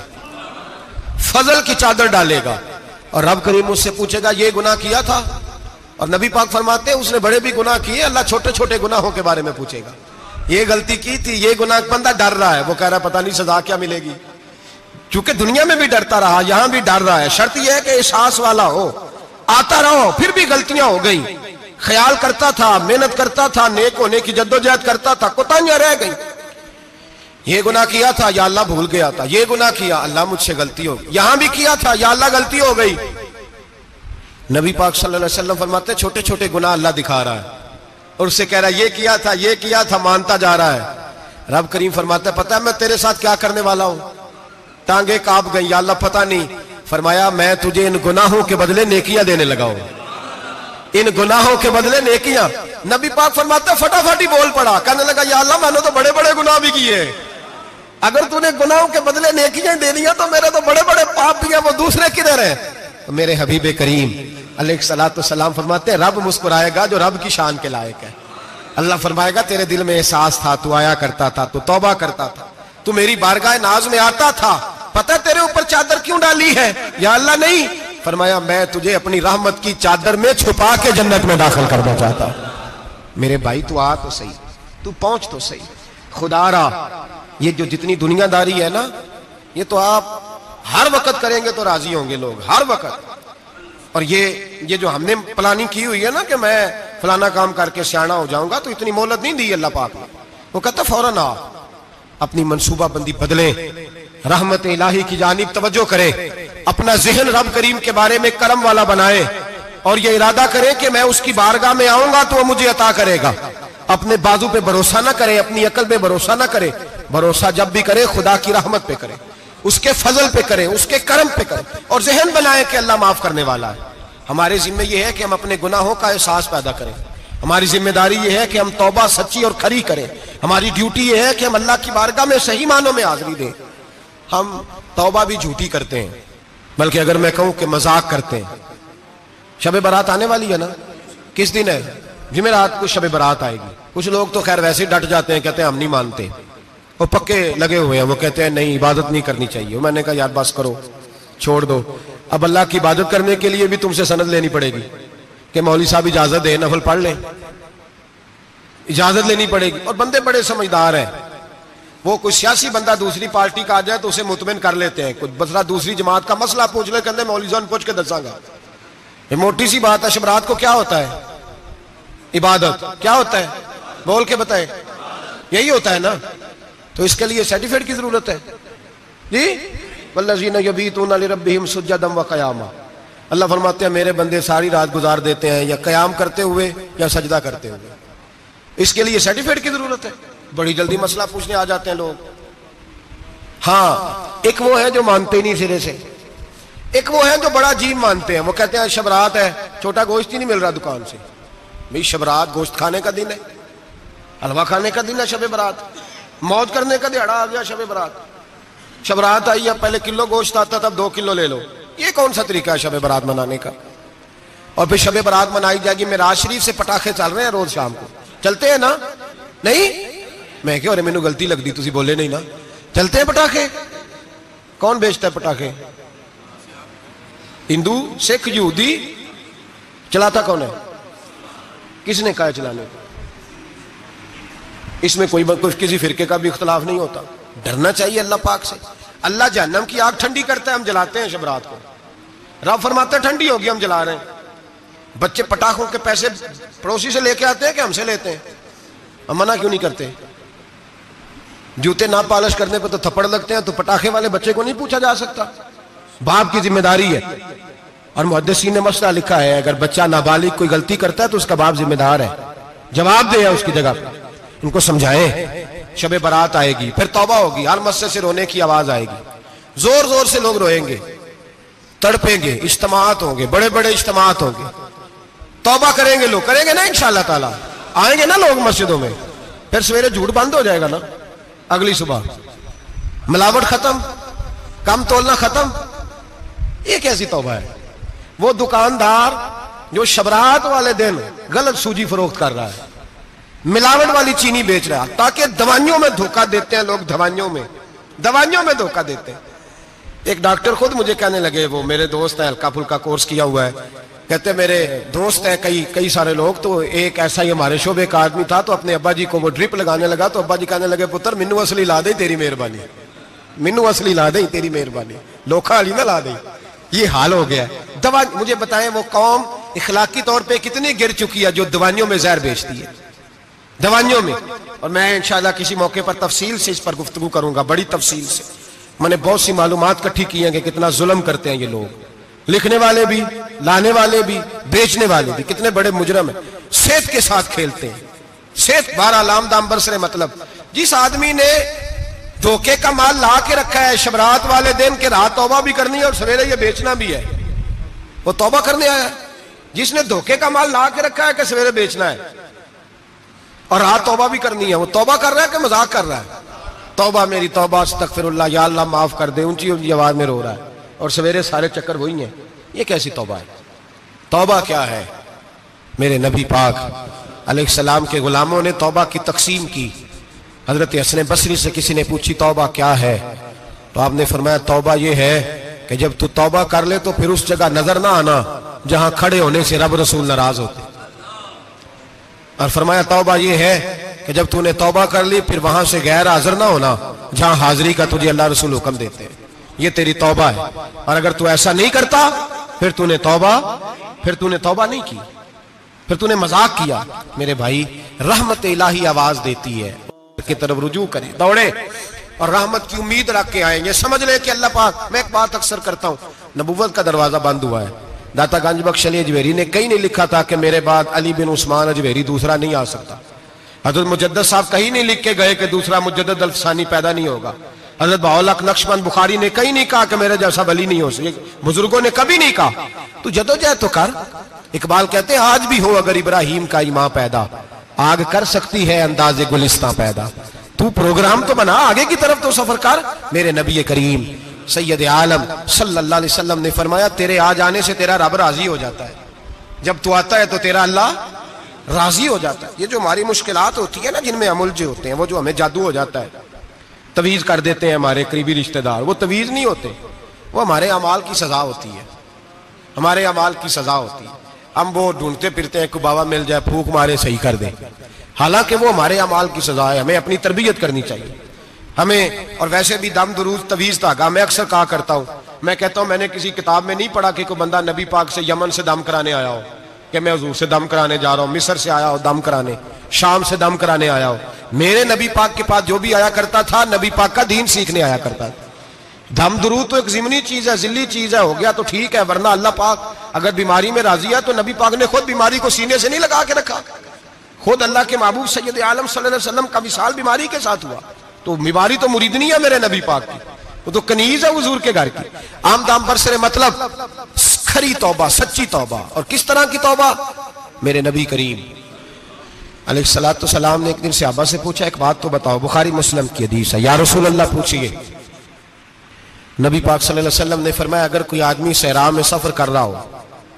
फजल की चादर डालेगा, और रब करीम उससे पूछेगा ये गुनाह किया था? और नबी पाक फरमाते हैं उसने बड़े भी गुनाह किए, अल्लाह छोटे छोटे गुनाहों के बारे में पूछेगा, ये गलती की थी, ये गुनाह, बंदा डर रहा है, वो कह रहा है पता नहीं सजा क्या मिलेगी, क्योंकि दुनिया में भी डरता रहा, यहां भी डर रहा है। शर्त यह है कि एहसास वाला हो, आता रहो, फिर भी गलतियां हो गई, ख्याल करता था, मेहनत करता था, नेक होने की जद्दोजहद करता था, कोताहियां रह गई, ये गुनाह किया था या अल्लाह भूल गया था, ये गुनाह किया अल्लाह मुझसे गलती हो गई, यहां भी किया था या अल्लाह गलती हो गई। नबी पाक सल्लल्लाहु अलैहि वसल्लम फरमाते छोटे छोटे गुनाह अल्लाह दिखा रहा है और उससे कह रहा है ये किया था, ये किया था, मानता जा रहा है। रब करीम फरमाता है पता है मैं तेरे साथ क्या करने वाला हूं? टांगे कांप गई, या अल्लाह पता नहीं। फरमाया मैं तुझे इन गुनाहों के बदले नेकियां देने लगा हूं, इन गुनाहों के बदले नेकियां। नबी पाक फरमाता फटाफट ही बोल पड़ा, कहने लगा या अल्लाह मैंने तो बड़े बड़े गुनाह भी किए, अगर तूने गुनाहों के बदले नेकियां दे दिया तो मेरे तो बड़े बड़े पाप भी हैं, वो दूसरे किधर है? तो मेरे हबीब करीम अलैहिस्सलातु वस्सलाम फरमाते रब मुस्कुराएगा जो रब की शान के लायक है। अल्लाह फरमाएगा तेरे दिल में एहसास था, तू आया करता था, तू तौबा करता था, तू मेरी बारगाह नाज में आता था, पता तेरे ऊपर चादर क्यों डाली है? या अल्लाह नहीं, फरमाया मैं तुझे अपनी रहमत की चादर में छुपा के जन्नत में दाखिल करना चाहता हूं। मेरे भाई तू आ तो सही, तू पहुंच तो सही, खुदारा ये जो जितनी दुनियादारी है ना, ये तो आप हर वक्त करेंगे तो राजी होंगे लोग, हर वक्त। और ये ये जो हमने प्लानिंग की हुई है ना कि मैं फलाना काम करके सियाना हो जाऊंगा, तो इतनी मोहलत नहीं दी अल्लाह पाक ने। वो कहता फौरन आ, अपनी मंसूबाबंदी बदलें, रहमत इलाही की जानिब तवज्जो करें, अपना जहन रब करीम के बारे में करम वाला बनाए और ये इरादा करें कि मैं उसकी बारगाह में आऊंगा तो वो मुझे अता करेगा। अपने बाजू पे भरोसा ना करे, अपनी अकल पे भरोसा ना करे, भरोसा जब भी करे खुदा की रहमत पे करे, उसके फजल पे करे, उसके करम पे करे, और जहन बनाए कि अल्लाह माफ करने वाला है। हमारे जिम्मे यह है कि हम अपने गुनाहों का एहसास पैदा करें, हमारी जिम्मेदारी यह है कि हम तौबा सच्ची और खरी करें, हमारी ड्यूटी यह है कि हम अल्लाह की बारगाह में सही मानों में हाजिरी दें। हम तौबा भी झूठी करते हैं, बल्कि अगर मैं कहूं कि मजाक करते हैं। शब बारात आने वाली है ना, किस दिन है? जुमेरात को शब बारात आएगी। कुछ लोग तो खैर वैसे डट जाते हैं, कहते हैं हम नहीं मानते, वो पक्के लगे हुए हैं, वो कहते हैं नहीं इबादत नहीं करनी चाहिए। मैंने कहा यार बस करो, छोड़ दो। अब अल्लाह की इबादत करने के लिए भी तुमसे सनद लेनी पड़ेगी कि मौलवी साहब इजाजत दे, नफल पढ़ लें, इजाजत लेनी पड़ेगी। और बंदे बड़े समझदार हैं, वो कोई सियासी बंदा दूसरी पार्टी का आ जाए तो उसे मुतमिन कर लेते हैं, कुछ बसरा दूसरी जमात का मसला पूछ ले, कहते मौलवी साहब पूछ के दसांगा। ये मोटी सी बात है। शबरात को क्या होता है? इबादत। क्या होता है? बोल के बताए। यही होता है ना, तो इसके लिए सर्टिफिकेट की जरूरत है जी। वल्लज़ीना यबीतूना लिरब्बिहिम सुज्जदन व क़यामा। अल्लाह फरमाते हैं मेरे बंदे सारी रात गुजार देते हैं या कयाम करते हुए या सजदा करते हुए, इसके लिए सर्टिफिकेट की जरूरत है। बड़ी जल्दी मसला पूछने आ जाते हैं लोग। हाँ, एक वो है जो मानते ही नहीं सिरे से, एक वो है जो बड़ा अजीब मानते हैं। वो कहते हैं शबरात है, छोटा गोश्त ही नहीं मिल रहा दुकान से। भाई शबरात गोश्त खाने का दिन है, हलवा खाने का दिन है शब बारात, मौज करने का दिहाड़ा आ गया शब बारात। शबरात आई है, पहले किलो गोश्त आता तब दो किलो ले लो। ये कौन सा तरीका है शब बारात मनाने का? और फिर शब बारात मनाई जाएगी, मेराज शरीफ से पटाखे चल रहे हैं रोज शाम को, चलते हैं ना? नहीं, मैं क्या, मैनू गलती लगती, तुसी बोले नहीं ना। चलते हैं पटाखे। कौन बेचता है पटाखे? हिंदू, सिख, यहूदी। चलाता कौन है? किसने कहा चलाने को? इसमें कोई कुछ किसी फिरके का भी इख्तलाफ नहीं होता। डरना चाहिए अल्लाह पाक से। अल्लाह जहन्नम की आग ठंडी करता है, हम जलाते हैं शबरात को। रब फरमाते हैं ठंडी होगी, हम जला रहे हैं। बच्चे पटाखों के पैसे पड़ोसी से लेके आते हैं कि हमसे लेते हैं? हम मना क्यों नहीं करते? जूते ना पॉलिश करने पर तो थप्पड़ लगते हैं, तो पटाखे वाले बच्चे को नहीं पूछा जा सकता? बाप की जिम्मेदारी है। और मुहद्दिसीन ने मसला लिखा है, अगर बच्चा नाबालिग कोई गलती करता है तो उसका बाप जिम्मेदार है, जवाब दे उसकी जगह पर। इनको समझाएं। शब बारात आएगी, फिर तौबा होगी, हर मस्जिद से रोने की आवाज आएगी, जोर जोर से लोग रोएंगे, तड़पेंगे, इज्तिमात होंगे, बड़े बड़े इज्तिमात होंगे, तौबा करेंगे लोग, करेंगे ना इंशाअल्लाह ताला, आएंगे ना लोग मस्जिदों में। फिर सवेरे झूठ बंद हो जाएगा ना, अगली सुबह मिलावट खत्म, कम तोलना खत्म। ये कैसी तौबा है? वो दुकानदार जो शबरात वाले दिन गलत सूजी फरोख्त कर रहा है, मिलावट वाली चीनी बेच रहा है, ताकि दवाइयों में धोखा देते हैं लोग, दवाइयों में दवाइयों में धोखा देते हैं। एक डॉक्टर खुद मुझे कहने लगे, वो मेरे दोस्त हैं, हल्का फुल्का कोर्स किया हुआ है, कहते मेरे दोस्त हैं कई कई सारे लोग, तो एक ऐसा ही हमारे शोबे का आदमी था, तो अपने अब्बा जी को वो ड्रिप लगाने लगा, तो अब्बा जी कहने लगे पुत्र मिन्नू असली ला दे तेरी मेहरबानी, मिन्नू असली ला दे तेरी मेहरबानी, लोखा अली ना ला दे। ये हाल हो गया। दवा मुझे बताएं वो कौम इखलाकी तौर पे कितनी गिर चुकी है जो दवाइयों में जहर बेचती है, दवाइयों में। और मैं इंशाल्लाह किसी मौके पर तफसील से इस पर गुफ्तगू करूंगा, बड़ी तफसील से। मैंने बहुत सी मालूमात इकट्ठी की हैं कि कितना जुल्म करते हैं ये लोग, लिखने वाले भी, लाने वाले भी, बेचने वाले भी, कितने बड़े मुजरम है। सेहत के साथ खेलते हैं, सेहत बारह लाम दाम बरसरे। मतलब जिस आदमी ने धोखे का माल ला के रखा है शबरात वाले दिन के, रात तौबा भी करनी है और सवेरे ये बेचना भी है, वो तौबा करने आया है। जिसने धोखे का माल ला के रखा है कि सवेरे बेचना है और रात तौबा भी करनी है, वो तौबा कर रहा है कि मजाक कर रहा है? तौबा मेरी तौबा, अस्तगफिरुल्लाह, या अल्लाह माफ कर दे, ऊंची ऊंची आवाज में रो रहा है, और सवेरे सारे चक्कर वही हैं। ये कैसी तौबा है? तौबा क्या है? मेरे नबी पाक अलैहिस्सलाम के गुलामों ने तौबा की तकसीम की। हजरत हसन बसरी से किसी ने पूछी तौबा क्या है, तो आपने फरमाया तौबा ये है कि जब तू तौबा कर ले तो फिर उस जगह नजर ना आना जहां खड़े होने से रब रसूल नाराज होते। और फरमाया तौबा ये है कि जब तूने तौबा कर ली फिर वहां से गैर हाजिर ना होना जहां हाजिरी का तुझे अल्लाह रसूल हुक्म देते हैं। ये तेरी तौबा है। और अगर तू ऐसा नहीं करता फिर तूने तौबा फिर तूने तौबा नहीं की, फिर तूने मजाक किया। मेरे भाई, रहमत इलाही आवाज देती है की तरफ रुजू करें, दौड़े और रहमत की उम्मीद रख के आएंगे। समझ ले कि अल्लाह पाक, मैं एक बात अक्सर करता हूं, नबुव्वत का दरवाजा बंद हुआ है। दाता गंज बख्श अली अजमेरी ने कहीं नहीं लिखा था कि मेरे बाद अली बिन उस्मान अजमेरी दूसरा नहीं आ सकता। हजरत मुजद्दद साहब कहीं नहीं लिख के गए कि दूसरा मुजद्दद अल्फसानी पैदा नहीं होगा। हजरत बाउलक नक्शबंद बुखारी ने कहीं नहीं कहा कि मेरे जैसा वली नहीं हो सके। बुजुर्गों ने कभी नहीं कहा। तू जदोजहद तो कर। इकबाल कहते हैं आज भी हो अगर इब्राहिम का ईमां पैदा, आग कर सकती है अंदाजे गुलिस्तां पैदा। तू प्रोग्राम तो बना, आगे की तरफ तो सफर कर। मेरे नबी करीम सैयद आलम सल्लल्लाहु अलैहि वसल्लम ने फरमाया तेरे आ जाने से तेरा रब राजी हो जाता है। जब तू आता है तो तेरा अल्लाह राजी हो जाता है। ये जो हमारी मुश्किलात होती है ना, जिनमें अमुलझे होते हैं, वो जो हमें जादू हो जाता है, तवीज कर देते हैं हमारे करीबी रिश्तेदार, वो तवीज नहीं होते, वो हमारे अमाल की सजा होती है, हमारे अमाल की सजा होती है। हम वो ढूंढते फिरते हैं कि बाबा मिल जाए फूक मारे सही कर दे, हालांकि वो हमारे अमाल की सजा है। हमें अपनी तरबियत करनी चाहिए हमें। और वैसे भी दम दुरूद तवीज धागा मैं अक्सर कहा करता हूँ, मैं कहता हूँ मैंने किसी किताब में नहीं पढ़ा कि कोई बंदा नबी पाक से यमन से दम कराने आया हो कि मैं हुजूर से दम कराने जा रहा हूँ, मिस्र से आया हो दम कराने, शाम से दम कराने आया हो। मेरे नबी पाक के पास जो भी आया करता था नबी पाक का दीन सीखने आया करता था। दम दुरूद तो एक जिमनी चीज है, जिल्ली चीज है, हो गया तो ठीक है, वरना अल्लाह पाक अगर बीमारी में राजी है तो नबी पाक ने खुद बीमारी को सीने से नहीं लगा के रखा। खुद अल्लाह के महबूब सैयद आलम सल्लल्लाहु अलैहि वसल्लम का विसाल बीमारी के साथ हुआ, तो बीमारी तो मुरीदनी है मेरे नबी पाक की, वो तो कनीज है हुजूर के घर की। आम दाम बरसरे मतलब खरी तौबा, सच्ची तौबा। और किस तरह की तौबा? मेरे नबी करीम अलैहिस्सलातु सलाम ने एक दिन सहाबा से पूछा एक बात तो बताओ, बुखारी मुस्लिम की हदीस है, या रसूल अल्लाह पूछिए। नबी पाक सल्लल्लाहु अलैहि वसल्लम ने फरमाया अगर कोई आदमी सहरा में सफर कर रहा हो,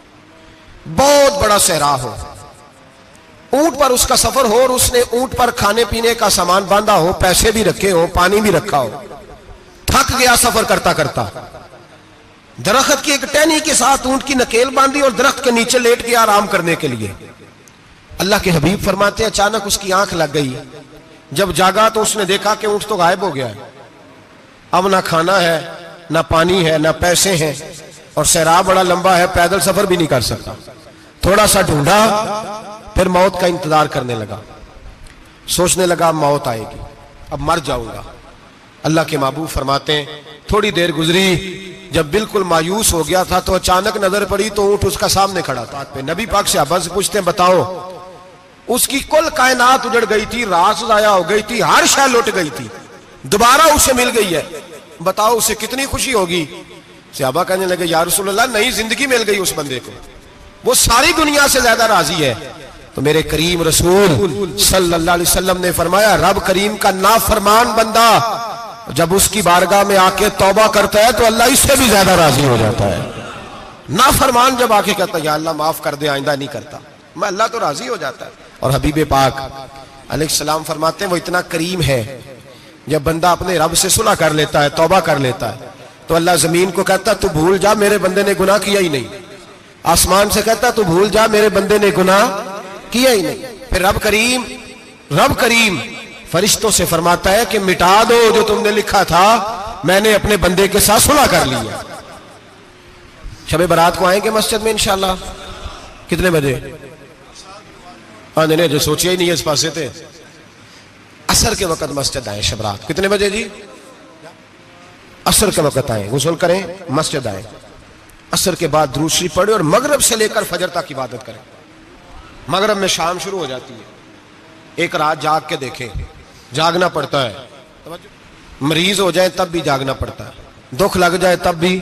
बहुत बड़ा सहरा हो, ऊंट पर उसका सफर हो और उसने ऊंट पर खाने पीने का सामान बांधा हो, पैसे भी रखे हो, पानी भी रखा हो, थक गया सफर करता करता, दरख्त की एक टहनी के साथ ऊंट की नकेल बांधी और दरख्त के नीचे लेट गया आराम करने के लिए। अल्लाह के हबीब फरमाते अचानक उसकी आंख लग गई। जब जागा तो उसने देखा कि ऊंट तो गायब हो गया है। अब ना खाना है, ना पानी है, ना पैसे हैं, और सहरा बड़ा लंबा है, पैदल सफर भी नहीं कर सकता। थोड़ा सा ढूंढा, फिर मौत का इंतजार करने लगा, सोचने लगा मौत आएगी, अब मर जाऊंगा। अल्लाह के महबूब फरमाते हैं थोड़ी देर गुजरी, जब बिल्कुल मायूस हो गया था तो अचानक नजर पड़ी तो ऊंट उसका सामने खड़ा था पे। नबी पाक से अब्बा से पूछते हैं बताओ, उसकी कुल कायनात उजड़ गई थी, रास जाया हो गई थी, हर शय लुट गई थी, दोबारा उसे मिल गई है, बताओ उसे कितनी खुशी होगी। सहाबा कहने लगे या रसूल अल्लाह, नई जिंदगी मिल गई उस बंदे को, वो सारी दुनिया से ज्यादा राजी है। तो मेरे करीम रसूल सल्लल्लाहु अलैहि वसल्लम ने फरमाया, रब करीम का नाफरमान बंदा जब उसकी बारगाह में आके तौबा करता है तो अल्लाह इससे भी ज्यादा राजी हो जाता है। नाफरमान जब आके कहता है या अल्लाह माफ कर दे, आइंदा नहीं करता, मैं अल्लाह तो राजी हो जाता है। और हबीब पाक अलैहिस्सलाम फरमाते हैं वो इतना करीम है, जब बंदा अपने रब से सुलह कर लेता है, तौबा कर लेता है, तो अल्लाह जमीन को कहता तू भूल जा, मेरे बंदे ने गुनाह किया ही नहीं। आसमान से कहता तू भूल जा, मेरे बंदे ने गुनाह किया ही नहीं। फिर रब करीम रब करीम फरिश्तों से फरमाता है कि मिटा दो जो तुमने लिखा था, मैंने अपने बंदे के साथ सुलह कर लिया। शबे बारात को आएंगे मस्जिद में इंशाल्लाह। कितने बजे? हाँ नहीं जो सोचिए ही नहीं है इस पासे थे। असर के वक्त मस्जिद आए शब रात। कितने बजे जी? असर के वक्त आए, गुस्ल करें, मस्जिद आए, असर के बाद दुरूद शरीफ पढ़े और मगरिब से लेकर फजर तक इबादत करें। मगरिब में शाम शुरू हो जाती है। एक रात जाग के देखें, जागना पड़ता है। मरीज हो जाए तब भी जागना पड़ता है, दुख लग जाए तब भी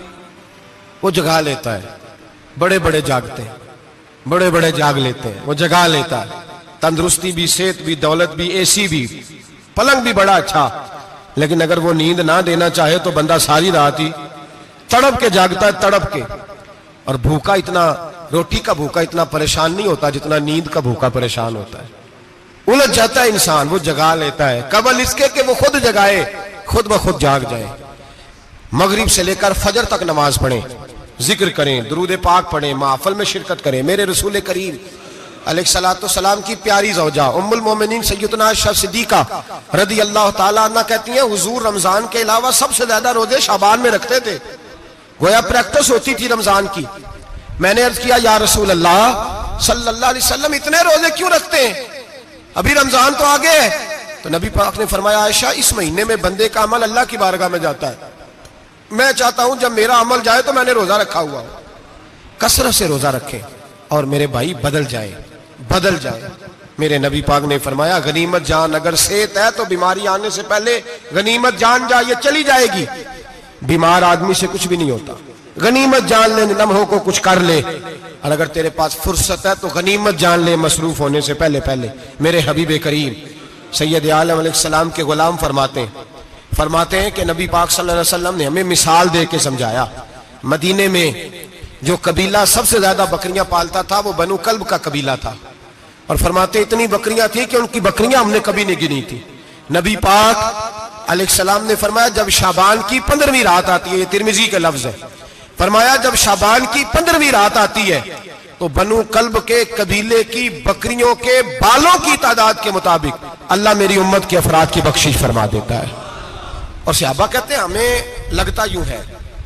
वो जगा लेता है। बड़े बड़े जागते हैं, बड़े बड़े जाग लेते हैं, वो जगा लेता है। तंदुरुस्ती भी, सेहत भी, दौलत भी, एसी भी, पलंग भी बड़ा अच्छा, लेकिन अगर वो नींद ना देना चाहे तो बंदा सारी रात ही तड़प के जागता है, तड़प के। और भूखा इतना, रोटी का भूखा इतना परेशान नहीं होता जितना नींद का भूखा परेशान होता है। उलझ जाता है इंसान, वो जगा लेता है। कबल इसके कि वो खुद जगाए, खुद ब खुद जाग जाए। मगरिब से लेकर फजर तक नमाज पढ़ें, जिक्र करें, दुरूद पाक पढ़ें, महफिल में शिरकत करें। मेरे रसूल करीम अलैहिस्सलातु सलाम की प्यारी ज़ौजा उम्मुल मोमिनीन सैयदना आयशा सिद्दीका रदी अल्लाह ताला अन्हा कहती हैं, हुजूर रमजान के अलावा सबसे ज्यादा रोजे शाबान में रखते थे, गोया प्रैक्टिस होती थी रमजान की। मैंने अर्ज किया, या रसूल अल्लाह सल्लल्लाहु अलैहि वसल्लम इतने रोजे क्यों रखते हैं, अभी रमजान तो आगे है। तो नबी पाक ने फरमाया, आयशा इस महीने में बंदे का अमल अल्लाह की बारगाह में जाता है। मैं चाहता हूं जब मेरा अमल जाए तो मैंने रोजा रखा हुआ हो। कसरत से रोजा रखें और मेरे भाई बदल जाए, बदल जाए। मेरे नबी पाक ने फरमाया, गनीमत जान, अगर सेहत है तो बीमारी आने से पहले गनीमत जान जा, ये चली जाएगी। बीमार आदमी से कुछ भी नहीं होता। गनीमत जान ले, लम्हों को कुछ कर ले। और अगर तेरे पास फुर्सत है तो गनीमत जान ले, मसरूफ होने से पहले पहले। मेरे हबीब करीम सैयद आलम अलैहिस्सलाम के गुलाम फरमाते हैं फरमाते हैं कि नबी पाक सल्लल्लाहु अलैहि वसल्लम ने हमें मिसाल दे के समझाया। मदीने में जो कबीला सबसे ज्यादा बकरियां पालता था वो बनु कल्ब का कबीला था। और फरमाते इतनी बकरियां थी कि उनकी बकरियां हमने कभी नहीं गिनी थी। नबी पाक अलैहिस्सलाम ने फरमाया, जब शाबान की पंद्रहवीं रात आती है, ये तिरमिजी के लफ्ज है, फरमाया जब शाबान की पंद्रहवीं रात आती है तो बनु कल्ब के कबीले की बकरियों के बालों की तादाद के मुताबिक अल्लाह मेरी उम्मत के अफराद की बख्शिश फरमा देता है। और सहाबा कहते हैं हमें लगता यूं है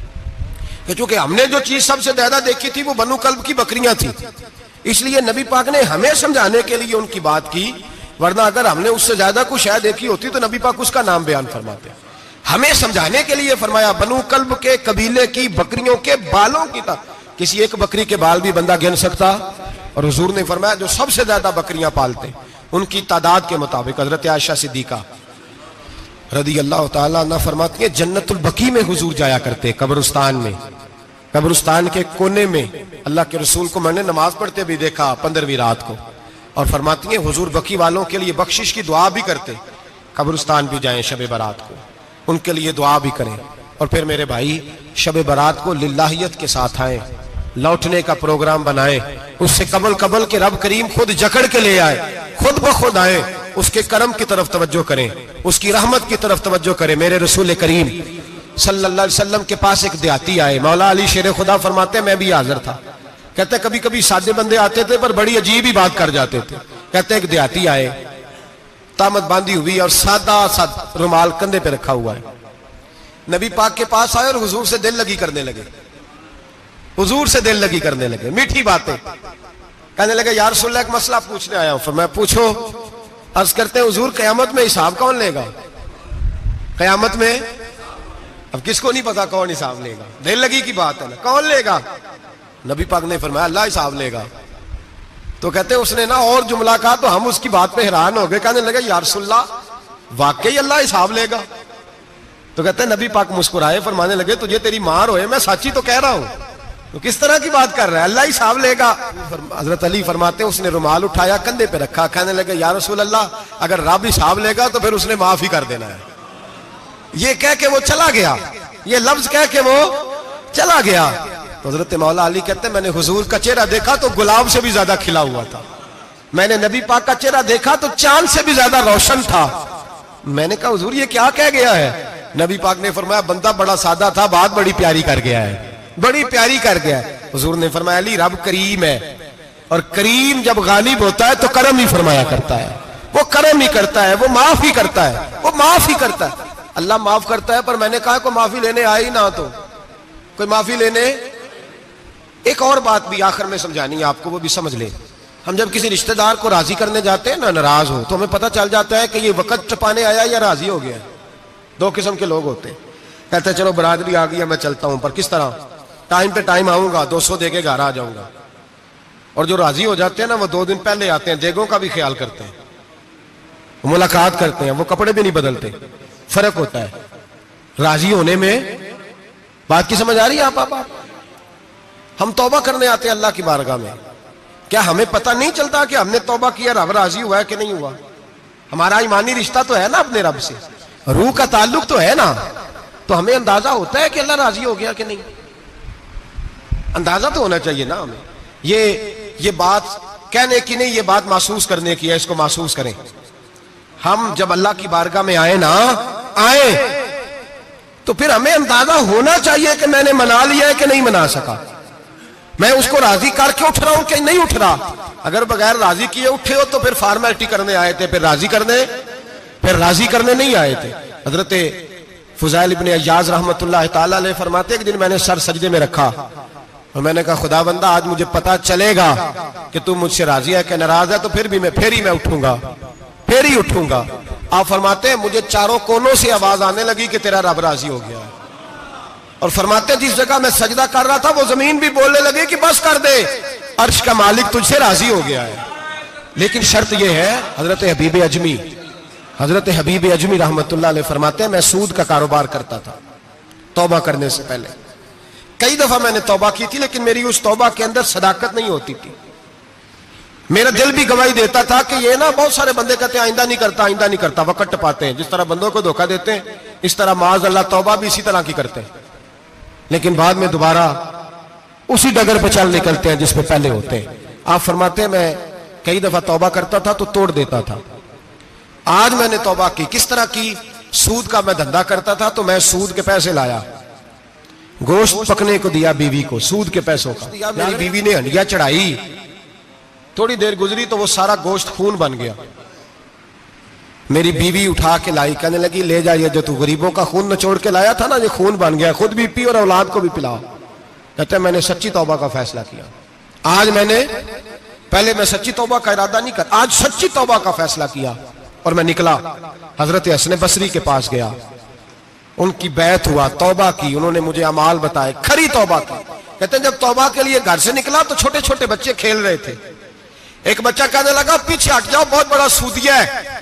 कि चूंकि हमने जो चीज सबसे ज्यादा देखी थी वो बनु कल्ब की बकरियां थी, इसलिए नबी पाक ने हमें समझाने के लिए उनकी बात की, वरना अगर हमने उससे ज्यादा कुछ शायद देखी होती तो नबी पाक उसका नाम बयान फरमाते। हमें समझाने के लिए फरमाया बनु कल्ब के कबीले की बकरियों के बालों की था। किसी एक बकरी के बाल भी बंदा गिन सकता। और हुजूर ने फरमाया जो सबसे ज्यादा बकरियां पालते उनकी तादाद के मुताबिक हजरत आयशा सिद्दीका रदी अल्लाह ताला अन्हा फरमाती है, जन्नतुल बकी में हुजूर जाया करते, कब्रिस्तान में, कब्रिस्तान के कोने में। अल्लाह के रसूल को मैंने नमाज पढ़ते भी देखा पंद्रहवीं रात को। और फरमाती है हुजूर बकी वालों के लिए बख्शिश की दुआ भी करते, कब्रिस्तान भी जाएं शब बारात को, उनके लिए दुआ भी करें। और फिर मेरे भाई शब बारात को लिल्लाहियत के साथ आए, लौटने का प्रोग्राम बनाए, उससे कबल कबल के रब करीम खुद जकड़ के ले आए, खुद ब खुद आए, उसके करम की तरफ तवज्जो करें, उसकी रहमत की तरफ तवज्जो करें। मेरे रसूल करीम सल्लल्लाहु अलैहि वसल्लम के पास एक देहाती आए, मौला अली शेर खुदा फरमाते मैं भी हाजिर था। कहते कभी कभी सादे बंदे आते थे पर बड़ी अजीब ही बात कर जाते थे। कहते एक देहाती आए, तामत बांधी हुई और सादा सा रुमाल कंधे पे रखा हुआ है। नबी पाक के पास आए और हुजूर से दिल लगी करने लगे, हुजूर से दिल लगी करने लगे, मीठी बातें कहने लगे, यार रसूलल्लाह एक मसला पूछने आया हूं। फिर मैं पूछो। अर्ज करते हैं हुजूर कयामत में हिसाब कौन लेगा? कयामत में अब किसको नहीं पता कौन हिसाब लेगा, दिल लगी की बात है ना, कौन लेगा? नबी पाक ने फरमाया अल्लाह हिसाब लेगा। तो कहते उसने ना और जुमला कहा तो हम उसकी बात पे हैरान हो गए। कहने लगे या रसूलल्लाह वाकई अल्लाह हिसाब लेगा? तो कहते नबी पाक मुस्कुराए, फरमाने लगे तुझे तेरी मार होए, मैं सच्ची तो कह रहा हूं। तो किस तरह की बात कर रहा है, अल्लाह ही हिसाब लेगा। हजरत अली फरमाते हैं उसने रुमाल उठाया कंधे पे रखा, कहने लगे या रसूल अल्लाह, अगर रब हिसाब लेगा तो फिर उसने माफ ही कर देना है। ये कह के वो चला गया, ये लफ्ज कह के वो चला गया। तो हजरत मौला अली कहते हैं मैंने हुजूर का चेहरा देखा तो गुलाब से भी ज्यादा खिला हुआ था, मैंने नबी पाक का चेहरा देखा तो चांद से भी ज्यादा रोशन था। मैंने कहा हुजूर ये क्या कह गया है? नबी पाक ने फरमाया बंदा बड़ा सादा था, बात बड़ी प्यारी कर गया है, बड़ी प्यारी कर गया है। हुजूर ने फरमाया अली रब करीम है, और करीम जब गालिब होता है तो करम ही फरमाया करता है, वो करम ही करता है, वो माफ ही करता है, वो माफ ही करता है। अल्लाह माफ करता है, पर मैंने कहा कोई माफी लेने आए ही ना, तो कोई माफी लेने। एक और बात भी आखिर में समझानी है आपको, वो भी समझ ले। हम जब किसी रिश्तेदार को राजी करने जाते हैं ना, नाराज हो, तो हमें पता चल जाता है कि ये वक्त टपाने आया या राजी हो गया। दो किस्म के लोग होते हैं, कहते हैं चलो बरादरी आ गई है मैं चलता हूं, पर किस तरह, टाइम पे टाइम आऊंगा, दो सौ दे के घर आ जाऊंगा। और जो राजी हो जाते हैं ना, वो दो दिन पहले आते हैं, देगों का भी ख्याल करते हैं, मुलाकात करते हैं, वो कपड़े भी नहीं बदलते। फर्क होता है राजी होने में। बात की समझ आ रही है आप, आप, आप? हम तौबा करने आते हैं अल्लाह की बारगाह में, क्या हमें पता नहीं चलता कि हमने तौबा किया, रब राजी हुआ है कि नहीं हुआ? हमारा ईमानी रिश्ता तो है ना अपने रब से, रूह का ताल्लुक तो है ना, तो हमें अंदाजा होता है कि अल्लाह राजी हो गया कि नहीं। अंदाजा तो होना चाहिए ना हमें। ये ये बात कहने की नहीं, ये बात महसूस करने की है, इसको महसूस करें। हम जब अल्लाह की बारगाह में आए ना, आए तो फिर हमें अंदाजा होना चाहिए कि मैंने मना लिया है कि नहीं मना सका, मैं उसको राजी करके उठ रहा हूं कि नहीं उठ रहा। अगर बगैर राजी किए उठे हो तो फिर फॉर्मेलिटी करने आए थे, फिर राजी करने फिर राजी करने नहीं आए थे। हजरत फुज़ैल इब्न अय्याज़ रहमतुल्लाह ताला अलैह फरमाते हैं, एक दिन मैंने सर सजदे में रखा और मैंने कहा खुदा बंदा आज मुझे पता चलेगा कि तू मुझसे राजी है कि नाराज है, तो फिर भी मैं फिर ही मैं उठूंगा, फिर ही उठूंगा। आप फरमाते हैं मुझे चारों कोनों से आवाज आने लगी कि तेरा रब राजी हो गया। और फरमाते हैं जिस जगह मैं सजदा कर रहा था वो जमीन भी बोलने लगी कि बस कर दे, अर्श का मालिक तुझसे राजी हो गया है। लेकिन शर्त यह है, हजरत हबीब अजमी हजरत हबीब अजमी रहमतुल्लाह अलैह फरमाते हैं मैं सूद का कारोबार करता था तौबा करने से पहले। कई दफा मैंने तौबा की थी, लेकिन मेरी उस तौबा के अंदर सदाकत नहीं होती थी। मेरा दिल भी गवाही देता था कि ये ना, बहुत सारे बंदे कहते हैं आइंदा नहीं करता, आइंदा नहीं करता, वक्त टपाते हैं। जिस तरह बंदों को धोखा देते हैं, इस तरह माज अल्लाह तौबा भी इसी तरह की करते हैं, लेकिन बाद में दोबारा उसी डगर पर चल निकलते हैं जिस पे पहले होते हैं। आप फरमाते हैं मैं कई दफा तौबा करता था तो तोड़ देता था। आज मैंने तौबा की, किस तरह की? सूद का मैं धंधा करता था तो मैं सूद के पैसे लाया, गोश्त पकने को दिया बीवी को, सूद के पैसों का। मेरी बीवी ने हंडिया चढ़ाई, थोड़ी देर गुजरी तो वो सारा गोश्त खून बन गया। मेरी बीवी उठा के लाई, कहने लगी ले जाइए, जो तू गरीबों का खून निचोड़ के लाया था ना, ये खून बन गया, खुद भी पी और औलाद को भी पिलाओ। कहते मैंने सच्ची तौबा का फैसला किया। आज मैंने, पहले मैं सच्ची तौबा का इरादा नहीं कर, आज सच्ची तौबा का फैसला किया और मैं निकला हजरत हसन बसरी के पास गया, उनकी बैत हुआ, तौबा की, उन्होंने मुझे अमाल बताए, खरी तौबा की। कहते हैं जब तौबा के लिए घर से निकला तो छोटे छोटे बच्चे खेल रहे थे। एक बच्चा कहने लगा पीछे हट जाओ, बहुत बड़ा सूदिया है,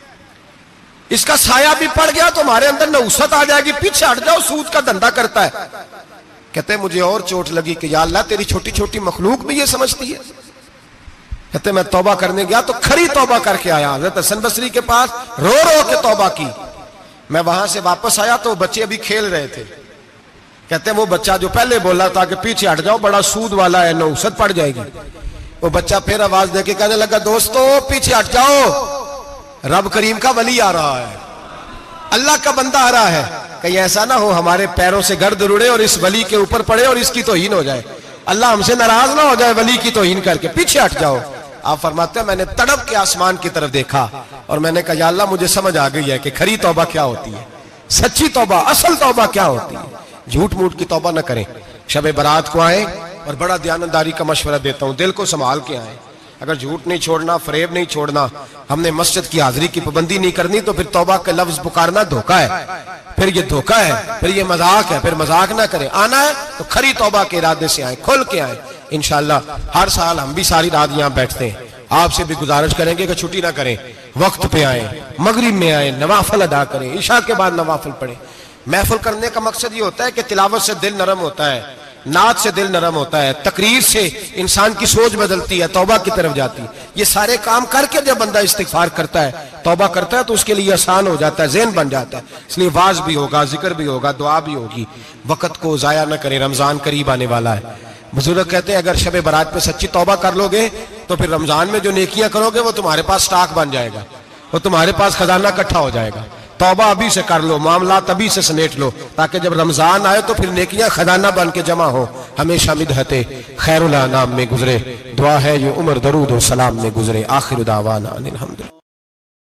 इसका साया भी पड़ गया तो हमारे अंदर नौसत आ जाएगी, पीछे हट जाओ, सूद का धंधा करता है। कहते हैं मुझे और चोट लगी कि या अल्लाह तेरी छोटी छोटी मखलूक भी ये समझती है। कहते मैं तौबा करने गया तो खरी तौबा करके आया हज़रत हसन बसरी के पास, रो रो के तौबा की। मैं वहां से वापस आया तो बच्चे अभी खेल रहे थे। कहते हैं वो बच्चा जो पहले बोला था कि पीछे हट जाओ, बड़ा सूद वाला है, नौसत पड़ जाएगी, वो बच्चा फिर आवाज देके कहने लगा दोस्तों पीछे हट जाओ, रब करीम का वली आ रहा है, अल्लाह का बंदा आ रहा है, कहीं ऐसा ना हो हमारे पैरों से गर्द रुड़े और इस वली के ऊपर पड़े और इसकी तौहीन हो जाए, अल्लाह हमसे नाराज ना हो जाए वली की तौहीन करके, पीछे हट जाओ। आप फरमाते हैं मैंने तड़प के आसमान की तरफ देखा और मैंने कहा या अल्लाह मुझे समझ आ गई है कि खरी तौबा क्या होती है, सच्ची तौबा, असल तौबा क्या होती है। झूठ मूठ की तौबा न करें। शब बारात को आए और बड़ा दयानतदारी का मशवरा देता हूं, दिल को संभाल के आए। अगर झूठ नहीं छोड़ना, फरेब नहीं छोड़ना, हमने मस्जिद की हाजिरी की पाबंदी नहीं करनी, तो फिर तौबा के लफ्ज पुकारना धोखा है, फिर ये धोखा है, फिर ये मजाक है, फिर मजाक ना करें। आना है तो खरी तौबा के इरादे से आए, खुल के आए। इंशाअल्लाह हर साल हम भी सारी रात यहाँ बैठते हैं, आपसे भी गुजारिश करेंगे कि छुट्टी ना करें, वक्त पे आए, मगरिब में आए, नवाफल अदा करें, ईशा के बाद नवाफल पढ़े। महफिल करने का मकसद ये होता है कि तिलावत से दिल नरम होता है, नात से दिल नरम होता है, तकरीर से इंसान की सोच बदलती है, तौबा की तरफ जाती है। ये सारे काम करके जब बंदा इस्तिगफार करता है, तौबा करता है, तो उसके लिए आसान हो जाता है, ज़हन बन जाता है। इसलिए वाज भी होगा, जिक्र भी होगा, दुआ भी होगी। वक्त को जाया न करें, रमजान करीब आने वाला है। बुजुर्ग कहते हैं अगर शब बारात पे सच्ची तौबा कर लोगे तो फिर रमजान में जो नेकियां करोगे वो तुम्हारे पास स्टॉक बन जाएगा, वो तुम्हारे पास खजाना इकट्ठा हो जाएगा। तौबा अभी से कर लो, मामला तभी से समेट लो, ताकि जब रमजान आए तो फिर नेकियां खजाना बन के जमा हो। हमेशा मिदहते खैरुल अनाम में गुजरे, दुआ है ये उम्र दरूद और सलाम में गुजरे। आखिर दावाना अनिल हम्दुलिल्लाह।